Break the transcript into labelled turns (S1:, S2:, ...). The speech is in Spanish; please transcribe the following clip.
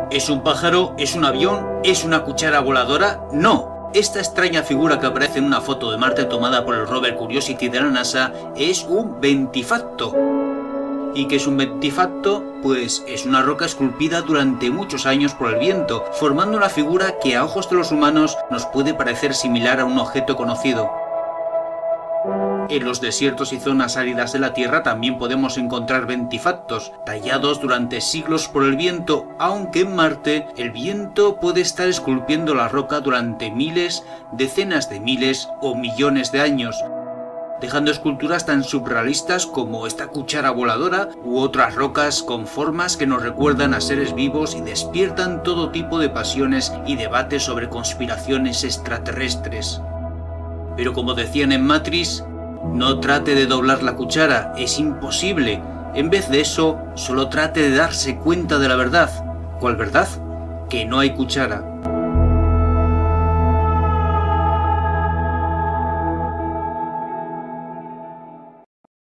S1: ¿Es un pájaro? ¿Es un avión? ¿Es una cuchara voladora? ¡No! Esta extraña figura que aparece en una foto de Marte tomada por el rover Curiosity de la NASA es un ventifacto. ¿Y qué es un ventifacto? Pues es una roca esculpida durante muchos años por el viento, formando una figura que a ojos de los humanos nos puede parecer similar a un objeto conocido. En los desiertos y zonas áridas de la Tierra también podemos encontrar ventifactos, tallados durante siglos por el viento, aunque en Marte el viento puede estar esculpiendo la roca durante miles, decenas de miles o millones de años, dejando esculturas tan surrealistas como esta cuchara voladora u otras rocas con formas que nos recuerdan a seres vivos y despiertan todo tipo de pasiones y debates sobre conspiraciones extraterrestres. Pero como decían en Matrix, no trate de doblar la cuchara, es imposible. En vez de eso, solo trate de darse cuenta de la verdad. ¿Cuál verdad? Que no hay cuchara.